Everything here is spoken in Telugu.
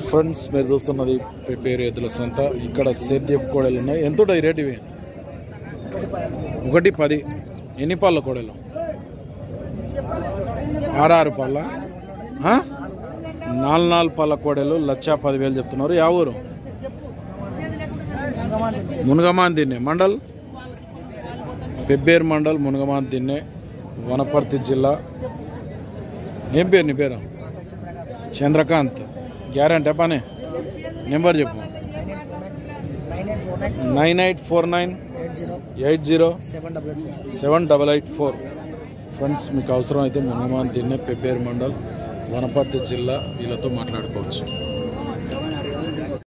ఫ్రెండ్స్ మీరు చూస్తున్నది పేరు ఎద్దుల సంత. ఇక్కడ సేద్యపు కోడలు ఉన్నాయి. ఎంత ఉంటాయి రేట్ ఇవి? 110. ఎన్ని పాల కోడలు? 6 పాల 4 పాల కోడలు 1,10,000 చెప్తున్నారు. యా ఊరు? మునగమాన్ దిన్నే మండల్, పెబ్బేరు మండల్, మునగమాన్ దిన్నే, వనపర్తి జిల్లా. ఏం పేరు నీ పేరు? చంద్రకాంత్. గ్యారంటీ పని నెంబర్ చెప్పు. 9849807884. ఫ్రెండ్స్ మీకు అవసరం అయితే మునగమాన్ దిన్నే, పెబ్బేరు మండల్, వనపర్తి జిల్లా వీళ్ళతో మాట్లాడుకోవచ్చు.